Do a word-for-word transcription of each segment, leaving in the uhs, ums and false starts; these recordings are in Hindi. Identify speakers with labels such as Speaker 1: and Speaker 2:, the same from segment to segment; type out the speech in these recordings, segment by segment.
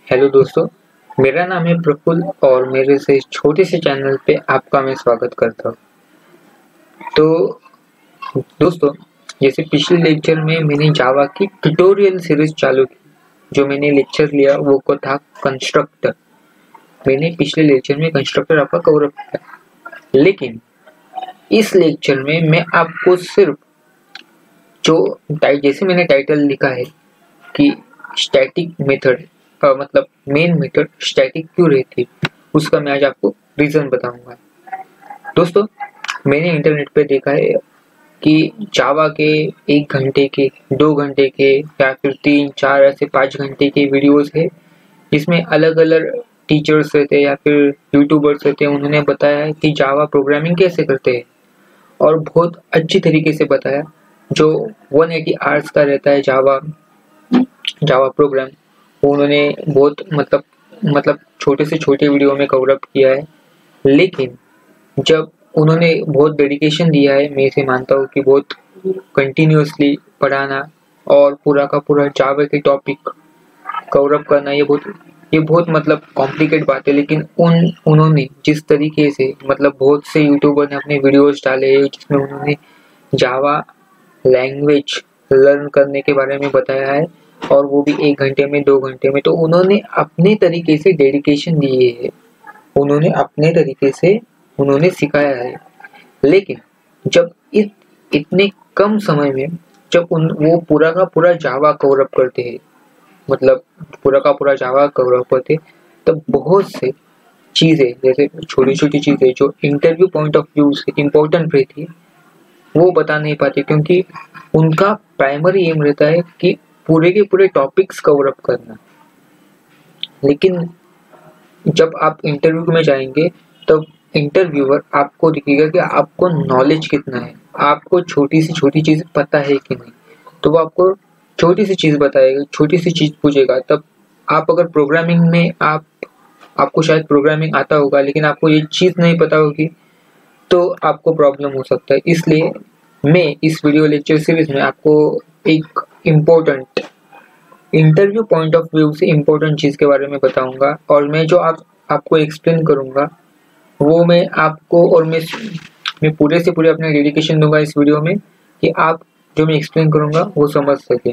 Speaker 1: हेलो दोस्तों, मेरा नाम है प्रफुल्ल और मेरे से इस छोटे से चैनल पे आपका मैं स्वागत करता हूँ। तो दोस्तों, जैसे पिछले लेक्चर में मैंने जावा की ट्यूटोरियल सीरीज चालू की। जो मैंने लेक्चर लिया वो को था कंस्ट्रक्टर। मैंने पिछले लेक्चर में कंस्ट्रक्टर आपका कवर अप किया, लेकिन इस लेक्चर में मैं आपको सिर्फ जो जैसे मैंने टाइटल लिखा है कि स्टैटिक मेथड मतलब मेन मेथड स्टैटिक क्यों रहती है, उसका मैं आज आपको रीजन बताऊंगा। दोस्तों, मैंने इंटरनेट पे देखा है कि जावा के एक घंटे के, दो घंटे के या फिर तीन चार ऐसे पाँच घंटे के वीडियोस है, जिसमें अलग अलग टीचर्स रहते हैं या फिर यूट्यूबर्स रहते हैं। उन्होंने बताया है कि जावा प्रोग्रामिंग कैसे करते हैं और बहुत अच्छी तरीके से बताया। जो एक सौ अस्सी आवर्स का रहता है जावा जावा प्रोग्राम, उन्होंने बहुत मतलब मतलब छोटे से छोटे वीडियो में कवर अप किया है। लेकिन जब उन्होंने बहुत डेडिकेशन दिया है, मैं इसे मानता हूँ कि बहुत कंटिन्यूअसली पढ़ाना और पूरा का पूरा जावा के टॉपिक कवर अप करना, ये बहुत ये बहुत मतलब कॉम्प्लिकेट बात है। लेकिन उन उन्होंने जिस तरीके से मतलब बहुत से यूट्यूबर ने अपने वीडियोस डाले हैं जिसमें उन्होंने जावा लैंग्वेज लर्न करने के बारे में बताया है, और वो भी एक घंटे में, दो घंटे में। तो उन्होंने अपने तरीके से डेडिकेशन दिए है, उन्होंने अपने तरीके से उन्होंने सिखाया है। लेकिन जब इत, इतने कम समय में जब उन वो पूरा का पूरा जावा कवर अप करते हैं, मतलब पूरा का पूरा जावा कवर अप करते, तब बहुत से चीज़ें, जैसे छोटी छोटी चीज़ें जो इंटरव्यू पॉइंट ऑफ व्यू से इम्पोर्टेंट रहती है, वो बता नहीं पाते, क्योंकि उनका प्राइमरी एम रहता है कि पूरे के पूरे टॉपिक्स कवर अप करना। लेकिन जब आप इंटरव्यू में जाएंगे तब इंटरव्यूअर आपको दिखेगा कि आपको नॉलेज कितना है, आपको छोटी सी छोटी चीज़ पता है कि नहीं। तो वो आपको छोटी सी चीज़ बताएगा, छोटी सी चीज़ पूछेगा। तब आप अगर प्रोग्रामिंग में आप आपको शायद प्रोग्रामिंग आता होगा, लेकिन आपको ये चीज़ नहीं पता होगी, तो आपको प्रॉब्लम हो सकता है। इसलिए मैं इस वीडियो लेक्चर सीरीज में आपको एक important interview point of view से इम्पोर्टेंट चीज़ के बारे में बताऊंगा, और मैं जो आप आपको एक्सप्लेन करूंगा वो मैं आपको, और मैं मैं पूरे से पूरे अपने डेडिकेशन दूंगा इस वीडियो में कि आप जो मैं एक्सप्लेन करूंगा वो समझ सके।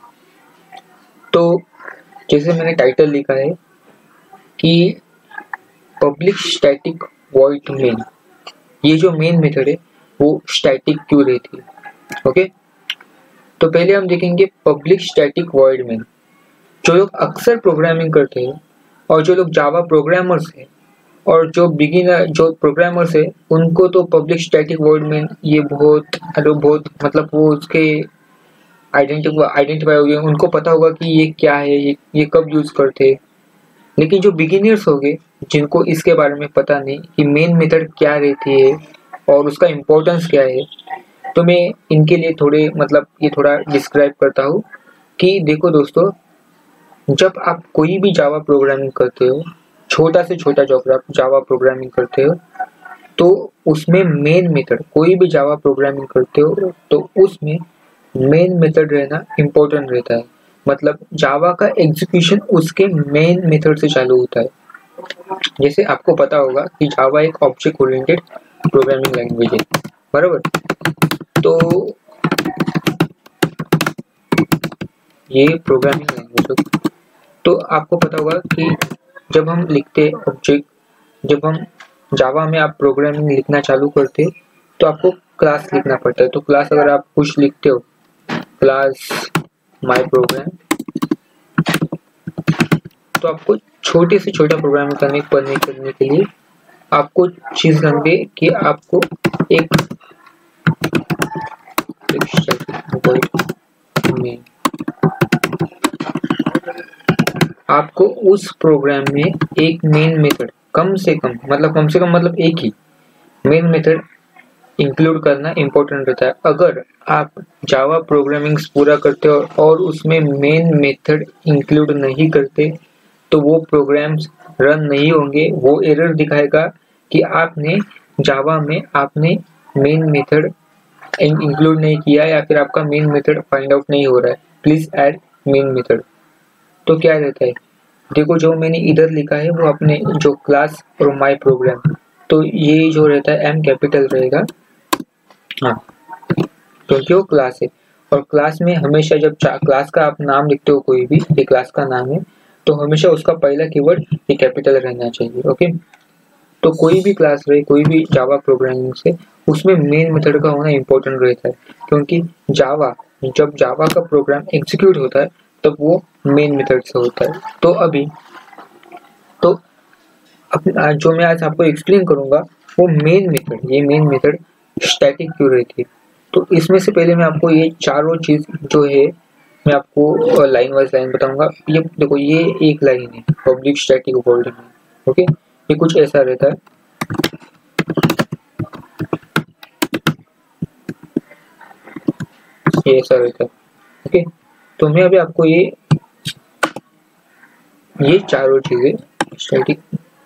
Speaker 1: तो जैसे मैंने टाइटल लिखा है कि पब्लिक स्टैटिक वॉइड मेन, ये जो मेन मेथड है वो स्टैटिक क्यों रहती है। ओके, तो पहले हम देखेंगे पब्लिक स्टैटिक वॉइड मेन। जो लोग अक्सर प्रोग्रामिंग करते हैं और जो लोग जावा प्रोग्रामर्स हैं और जो बिगिनर जो प्रोग्रामर्स है, उनको तो पब्लिक स्टैटिक वॉइड मेन ये बहुत बहुत मतलब वो उसके आइडेंटिफाई आइडेंटिफाई हो गए, उनको पता होगा कि ये क्या है, ये, ये कब यूज करते हैं। लेकिन जो बिगिनर्स हो गए, जिनको इसके बारे में पता नहीं कि मेन मेथड क्या रहती है और उसका इम्पोर्टेंस क्या है, तो मैं इनके लिए थोड़े मतलब ये थोड़ा डिस्क्राइब करता हूँ कि देखो दोस्तों, जब आप कोई भी जावा प्रोग्रामिंग करते हो, छोटा से छोटा जावा प्रोग्रामिंग करते हो, तो उसमें मेन मेथड, कोई भी जावा प्रोग्रामिंग करते हो तो उसमें मेन मेथड रहना इम्पोर्टेंट रहता है। मतलब जावा का एग्जीक्यूशन उसके मेन मेथड से चालू होता है। जैसे आपको पता होगा कि जावा एक ऑब्जेक्ट ओरिएंटेड प्रोग्रामिंग लैंग्वेज है, बराबर। तो ये प्रोग्रामिंग लैंग्वेज, तो आपको पता होगा कि जब हम लिखते ऑब्जेक्ट, जब हम जावा में आप प्रोग्रामिंग लिखना चालू करते तो आपको क्लास लिखना पड़ता है। तो क्लास अगर आप कुछ लिखते हो, क्लास माय प्रोग्राम, तो आपको छोटे से छोटा प्रोग्राम करने करने करने के लिए आपको चीज लगे कि आपको एक, एक आपको उस प्रोग्राम में एक मेन मेथड कम से कम मतलब कम से कम मतलब एक ही मेन मेथड इंक्लूड करना इम्पोर्टेंट रहता है। अगर आप जावा प्रोग्रामिंग पूरा करते हो और उसमें मेन मेथड इंक्लूड नहीं करते तो वो प्रोग्राम्स रन नहीं होंगे। वो एरर दिखाएगा कि आपने जावा में आपने मेन मेथड इंक्लूड नहीं किया या फिर आपका मेन मेथड फाइंड आउट नहीं हो रहा है, प्लीज ऐड मेन मेथड। तो क्या रहता है, देखो जो मैंने इधर लिखा है वो अपने जो क्लास और माय प्रोग्राम, तो ये जो रहता है एम कैपिटल रहेगा, हाँ, क्योंकि वो क्लास है। और क्लास में हमेशा जब क्लास का आप नाम लिखते हो, कोई भी ये क्लास का नाम है, तो हमेशा उसका पहला कीवर्ड ये कैपिटल रहना चाहिए। ओके, तो कोई भी क्लास रहे, कोई भी जावा प्रोग्रामिंग से, उसमें मेन मेथड का होना इम्पोर्टेंट रहता है, क्योंकि जावा जब जावा का प्रोग्राम एग्जीक्यूट होता है तब वो मेन मेथड से होता है। तो अभी तो अब जो मैं आज आपको एक्सप्लेन करूंगा वो मेन मेथड, ये मेन मेथड स्टैटिक क्यों रहती है। तो इसमें से पहले मैं आपको ये चारों चीज जो है मैं आपको लाइन वाइज लाइन बताऊंगा। ये देखो, ये एक लाइन है पब्लिक स्टैटिक वॉइड में। ओके, ये कुछ ऐसा रहता है, ये ऐसा रहता है। ओके, तो मैं अभी आपको ये ये चारों चीजें स्टैटिक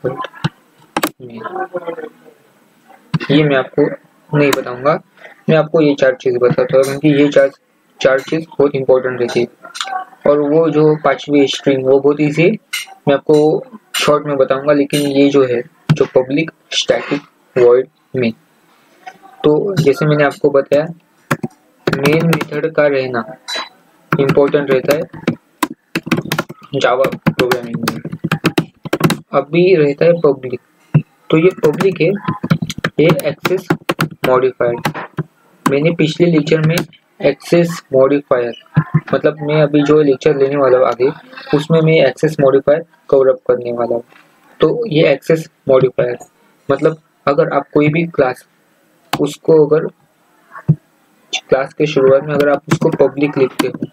Speaker 1: ये मैं आपको नहीं बताऊंगा, मैं आपको ये चार चीज बताता हूँ, क्योंकि ये चार चार चीज बहुत इंपॉर्टेंट रहती है। और वो जो पांचवी स्ट्रिंग वो बहुत इजी है, मैं आपको शॉर्ट में बताऊंगा। लेकिन ये जो है जो पब्लिक स्टैटिक वॉइड में, तो जैसे मैंने आपको बताया मेन मेथड का रहना इम्पोर्टेंट रहता है जावा प्रोग्रामिंग में। अभी रहता है पब्लिक, तो ये पब्लिक है, ये एक्सेस मॉडिफायर। मैंने पिछले लेक्चर में एक्सेस मॉडिफायर, मतलब मैं अभी जो लेक्चर लेने वाला हूँ आगे, उसमें मैं एक्सेस मॉडिफायर कवर अप करने वाला हूँ। तो ये एक्सेस मॉडिफायर मतलब अगर आप कोई भी क्लास, उसको अगर क्लास के शुरुआत में अगर आप उसको पब्लिक लिखते हो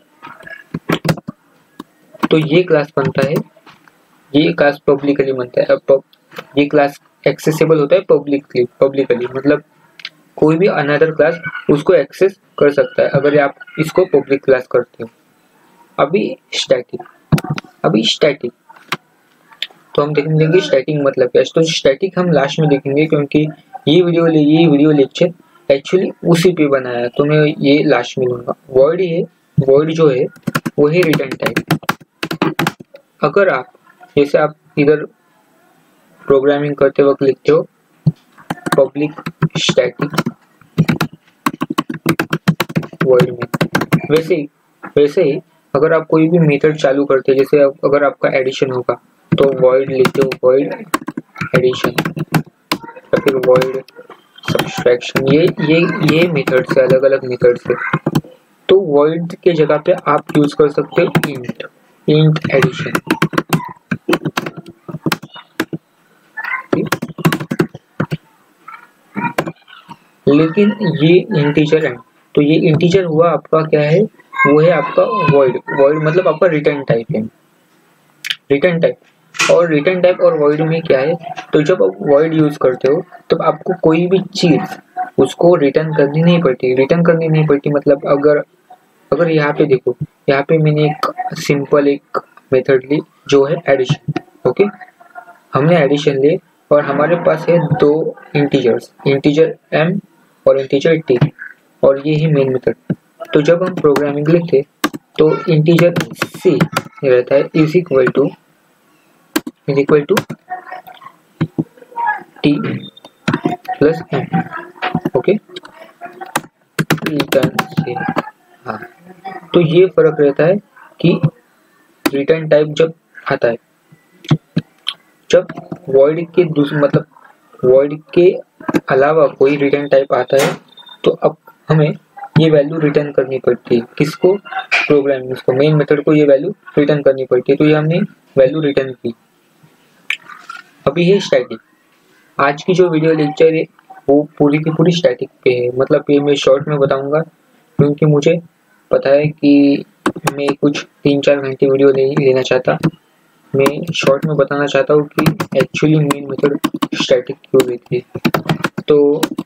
Speaker 1: तो ये क्लास बनता है, ये क्लास पब्लिकली बनता है। अब ये क्लास एक्सेसिबल होता है पब्लिकली, पब्लिकली मतलब कोई भी अनदर क्लास उसको एक्सेस कर सकता है अगर आप इसको पब्लिक क्लास करते हो। अभी स्टैटिक, अभी स्टैटिक तो हम देखेंगे स्टैटिक मतलब क्या है। तो स्टैटिक हम लास्ट में देखेंगे, क्योंकि ये वीडियो ये वीडियो लेक्चर एक्चुअली उसी पे बनाया है, तो मैं ये लास्ट में लूंगा। वर्ड है, वर्ड जो है वो है रिटर्न टाइप। अगर आप जैसे आप इधर प्रोग्रामिंग करते वक्त लिखते हो पब्लिक स्टैटिक वर्ड में, वैसे ही वैसे ही अगर आप कोई भी मेथड चालू करते हैं, जैसे अगर आपका एडिशन होगा तो वॉइड लिखते हो वॉइड एडिशन, या फिर वॉइड सब्सट्रैक्शन, ये ये ये मेथड से अलग अलग मेथड से, तो वॉइड के जगह पे आप यूज कर सकते हो इंट, इंट एडिशन। लेकिन ये इंटीजर है, तो ये इंटीजर हुआ आपका क्या है, वो है आपका वॉइड। वॉइड मतलब आपका रिटर्न टाइप है, रिटर्न टाइप। और रिटर्न टाइप और वॉइड में क्या है, तो जब आप वॉइड यूज करते हो तब आपको कोई भी चीज उसको रिटर्न करनी नहीं पड़ती, रिटर्न करनी नहीं पड़ती मतलब अगर अगर यहाँ पे देखो, यहाँ पे मैंने एक सिंपल एक मेथड ली जो है एडिशन। ओके, हमने एडिशन ले और हमारे पास है दो इंटीजर्स, इंटीजर m और इंटीजर t, और ये ही मेन मेथड। तो जब हम प्रोग्रामिंग लिखते तो इंटीजर c रहता है is equal to is equal to t plus m। Okay, return से, हाँ, तो ये फर्क रहता है कि रिटर्न टाइप जब आता है, जब वॉइड के दूसरे मतलब वॉइड के अलावा कोई रिटर्न टाइप आता है तो अब हमें ये वैल्यू रिटर्न करनी पड़ती है। किसको, प्रोग्रामिंग को, मेन मेथड को ये वैल्यू रिटर्न करनी पड़ती है। तो ये हमने वैल्यू रिटर्न की। अभी है स्टैटिक। आज की जो वीडियो लेक्चर है वो पूरी की पूरी स्टैटिक पे है, मतलब ये मैं शॉर्ट में बताऊंगा क्योंकि मुझे पता है कि मैं कुछ तीन चार घंटे वीडियो नहीं लेना चाहता। मैं शॉर्ट में बताना चाहता हूँ कि एक्चुअली मेन मेथड स्टैटिक क्यों रहती है। तो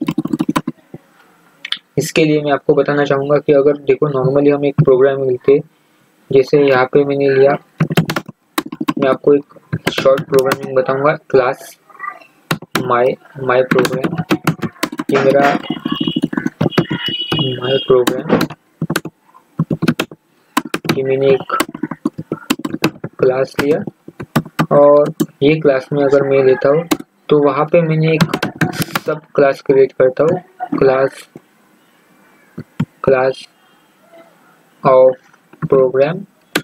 Speaker 1: इसके लिए मैं आपको बताना चाहूँगा कि अगर देखो नॉर्मली हम एक प्रोग्राम लिखते हैं, जैसे यहाँ पे मैंने लिया, मैं आपको एक शॉर्ट प्रोग्रामिंग बताऊँगा, क्लास माय माय प्रोग्राम, ये मेरा माय प्रोग्राम, ये मैंने एक क्लास लिया और ये क्लास में अगर मैं लेता हूँ तो वहाँ पे मैंने एक सब क्लास क्रिएट करता हूँ, क्लास क्लास ऑफ प्रोग्राम।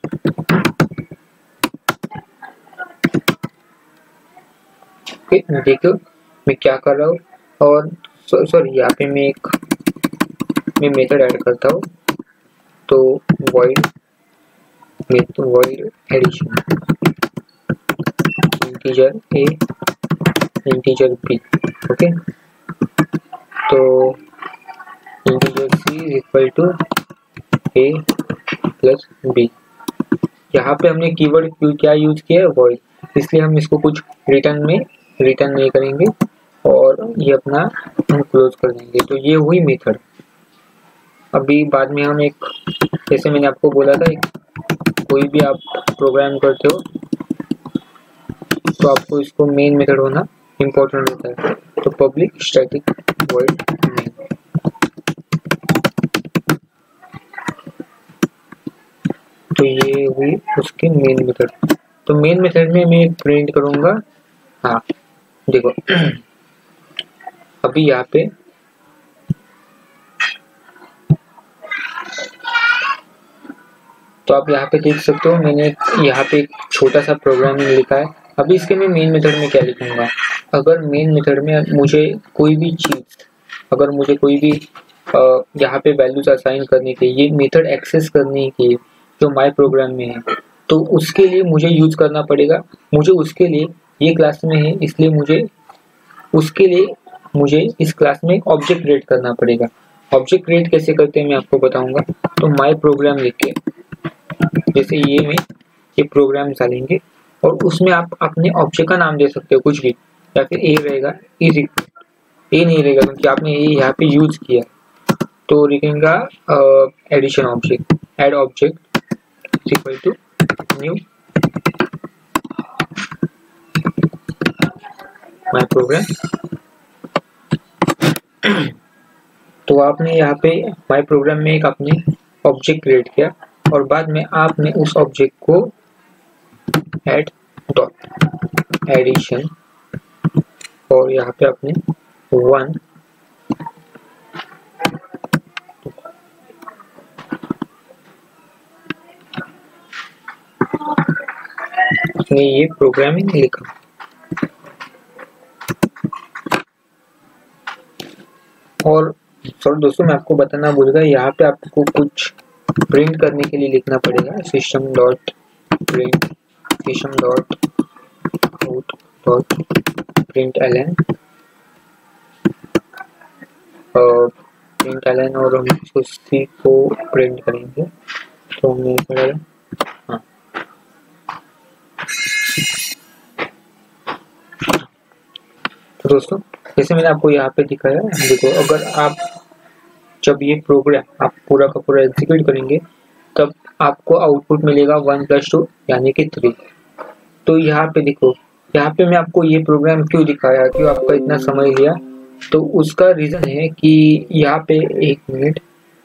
Speaker 1: देखो मैं क्या कर रहा हूँ, और सॉरी यहाँ पे मैं एक मैं मेथड ऐड करता हूँ, तो void void addition integer a integer b। Okay, तो integer c is equal to a plus b। यहाँ पे हमने कीवर्ड क्या यूज किया है, void, इसलिए हम इसको कुछ रिटर्न में रिटर्न नहीं करेंगे और ये अपना हम क्लोज कर देंगे। तो ये हुई मेथड। अभी बाद में हम एक, जैसे मैंने आपको बोला था, एक कोई भी आप प्रोग्राम करते हो तो आपको इसको मेन मेथड होना इम्पोर्टेंट होता है। तो पब्लिक स्टैटिक वॉइड मेन, तो ये हुई उसकी मेन मेथड। तो मेन मेथड में मैं प्रिंट करूंगा, हाँ देखो अभी यहाँ पे तो आप यहाँ पे देख सकते हो मैंने यहाँ पे एक छोटा सा प्रोग्रामिंग लिखा है। अभी इसके मैं मेन मेथड में क्या लिखूंगा, अगर मेन मेथड में मुझे कोई भी चीज़, अगर मुझे कोई भी यहाँ पे वैल्यूज असाइन करने के, ये मेथड एक्सेस करने की जो माय प्रोग्राम में है, तो उसके लिए मुझे यूज करना पड़ेगा। मुझे उसके लिए ये क्लास में है, इसलिए मुझे उसके लिए मुझे इस क्लास में ऑब्जेक्ट क्रिएट करना पड़ेगा। ऑब्जेक्ट क्रिएट कैसे करते हैं मैं आपको बताऊंगा। तो माय प्रोग्राम लिख के, जैसे ये में ये प्रोग्राम डालेंगे और उसमें आप अपने ऑब्जेक्ट का नाम दे सकते हो कुछ भी, या फिर ए रहेगा, इज इक्वल ए नहीं रहेगा क्योंकि आपने ये यहाँ पे यूज किया, तो लिखेगा addition object, add object equal to new my program. तो आपने यहाँ पे माय प्रोग्राम में एक अपने ऑब्जेक्ट क्रिएट किया और बाद में आपने उस ऑब्जेक्ट को ऐड डॉट एडिशन और यहाँ पे आपने वन आपने ये प्रोग्रामिंग लिखा। और सॉरी दोस्तों, मैं आपको बताना भूल गया, यहाँ पे आपको कुछ प्रिंट करने के लिए लिखना पड़ेगा, system dot print system dot out dot println println और हम इसको सी को प्रिंट करेंगे। तो हमने हाँ तो दोस्तों जैसे मैंने आपको यहाँ पे दिखाया, देखो अगर आप जब ये प्रोग्राम आप पूरा का पूरा एग्जीक्यूट करेंगे तब आपको आउटपुट मिलेगा वन प्लस टू यानी कि थ्री। तो यहाँ पे देखो, यहाँ पे मैं आपको ये प्रोग्राम क्यों दिखाया, क्यों आपका इतना समय लिया, तो उसका रीज़न है कि यहाँ पे एक मिनट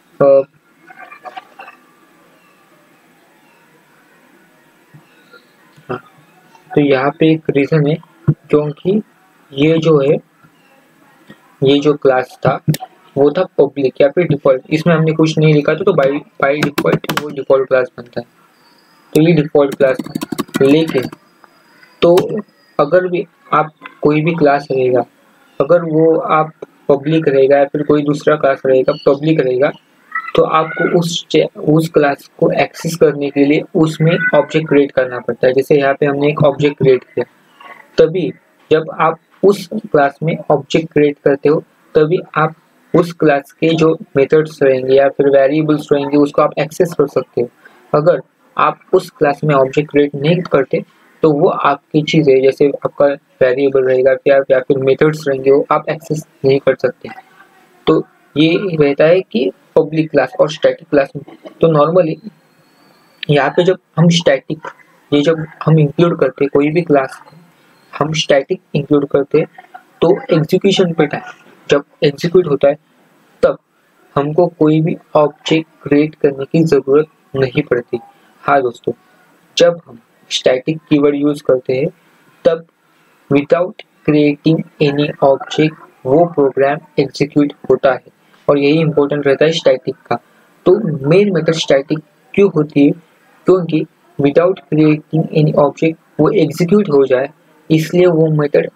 Speaker 1: हाँ तो यहाँ पे एक रीज़न है, क्योंकि ये जो है ये जो क्लास था वो था पब्लिक या फिर डिफॉल्ट, इसमें हमने कुछ नहीं लिखा था, तो बाई बाई डिफॉल्ट वो डिफॉल्ट क्लास बनता है। तो ये डिफॉल्ट क्लास था, लेकिन तो अगर भी आप कोई भी क्लास रहेगा, अगर वो आप पब्लिक रहेगा या फिर कोई दूसरा क्लास रहेगा पब्लिक रहेगा, तो आपको उस उस क्लास को एक्सेस करने के लिए उसमें ऑब्जेक्ट क्रिएट करना पड़ता है। जैसे यहाँ पे हमने एक ऑब्जेक्ट क्रिएट किया, तभी जब आप उस क्लास में ऑब्जेक्ट क्रिएट करते हो तभी आप उस क्लास के जो मेथड्स रहेंगे या फिर वेरिएबल्स रहेंगे उसको आप एक्सेस कर सकते हो। अगर आप उस क्लास में ऑब्जेक्ट क्रिएट नहीं करते तो वो आपकी चीज़ है, जैसे आपका वेरिएबल रहेगा या या फिर मेथड्स रहेंगे, वो आप एक्सेस नहीं कर सकते। तो ये रहता है कि पब्लिक क्लास और स्टैटिक क्लास में। तो नॉर्मली यहाँ पे जब हम स्टैटिक ये जब हम इंक्लूड करते कोई भी क्लास हम स्टैटिक इंक्लूड करते तो एग्जीक्यूशन पे टाइम जब एग्जीक्यूट होता है तब हमको कोई भी ऑब्जेक्ट क्रिएट करने की ज़रूरत नहीं पड़ती। हाँ दोस्तों, जब हम स्टैटिक कीवर्ड यूज करते हैं तब विदाउट क्रिएटिंग एनी ऑब्जेक्ट वो प्रोग्राम एग्जीक्यूट होता है, और यही इंपॉर्टेंट रहता है स्टैटिक का। तो मेन मेथड स्टैटिक क्यों होती है? क्योंकि विदाउट क्रिएटिंग एनी ऑब्जेक्ट वो एग्जीक्यूट हो जाए, इसलिए वो मेथड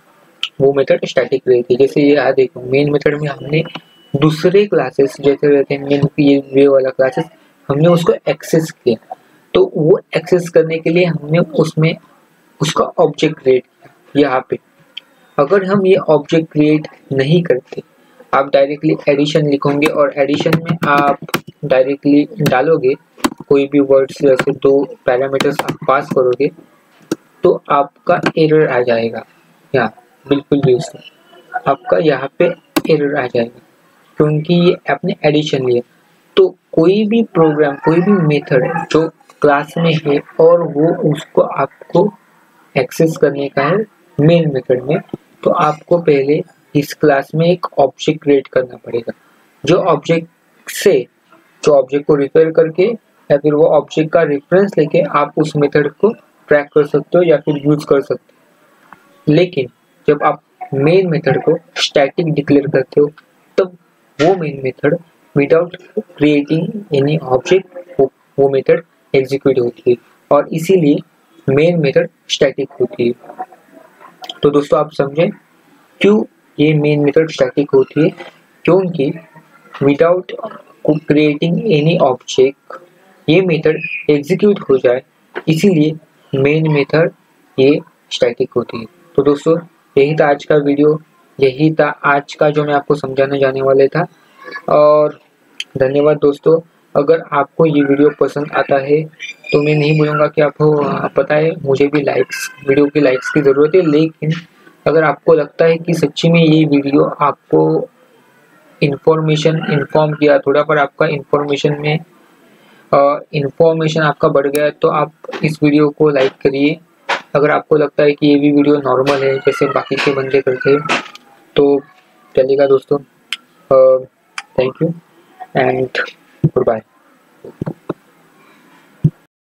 Speaker 1: वो मेथड स्टैटिक रहती है। जैसे ये यहाँ देखो, मेन मेथड में हमने दूसरे क्लासेस जैसे रहते हैं मेन ये वे वाला क्लासेस, हमने उसको एक्सेस किया, तो वो एक्सेस करने के लिए हमने उसमें उसका ऑब्जेक्ट क्रिएट किया। यहाँ पे अगर हम ये ऑब्जेक्ट क्रिएट नहीं करते, आप डायरेक्टली एडिशन लिखोगे और एडिशन में आप डायरेक्टली डालोगे कोई भी वर्ड्स, जैसे दो पैरामीटर्स आप पास करोगे, तो आपका एरर आ जाएगा। यहाँ बिल्कुल भी उसमें आपका यहाँ पे एरर आ जाएगा, क्योंकि ये आपने एडिशन लिया। तो कोई भी प्रोग्राम, कोई भी मेथड जो क्लास में है और वो उसको आपको एक्सेस करने का है मेन मेथड में, तो आपको पहले इस क्लास में एक ऑब्जेक्ट क्रिएट करना पड़ेगा। जो ऑब्जेक्ट से जो ऑब्जेक्ट को रिफर करके या फिर वो ऑब्जेक्ट का रेफरेंस लेके आप उस मेथड को ट्रैक कर सकते हो या फिर यूज कर सकते हो। लेकिन जब आप मेन मेथड को स्टैटिक डिक्लेयर करते हो, तब वो main method without creating any object वो मेथड एग्जीक्यूट होती है, और इसीलिए मेन मेथड स्टैटिक होती है। तो दोस्तों आप समझें क्यों ये मेन मेथड स्टैटिक होती है? क्योंकि विदाउट क्रिएटिंग एनी ऑब्जेक्ट ये मेथड एग्जीक्यूट हो जाए, इसीलिए मेन मेथड ये स्टैटिक होती है। तो दोस्तों यही था आज का वीडियो, यही था आज का जो मैं आपको समझाने जाने वाले था। और धन्यवाद दोस्तों। अगर आपको ये वीडियो पसंद आता है तो मैं नहीं बोलूँगा कि आपको पता है, मुझे भी लाइक्स वीडियो की लाइक्स की ज़रूरत है, लेकिन अगर आपको लगता है कि सच्ची में ये वीडियो आपको इन्फॉर्मेशन इन्फॉर्म किया, थोड़ा पर आपका इन्फॉर्मेशन में इन्फॉर्मेशन आपका बढ़ गया, तो आप इस वीडियो को लाइक करिए। अगर आपको लगता है कि ये भी वीडियो नॉर्मल है जैसे बाकी के बंदे करते हैं तो चलेगा दोस्तों। Thank you and good bye.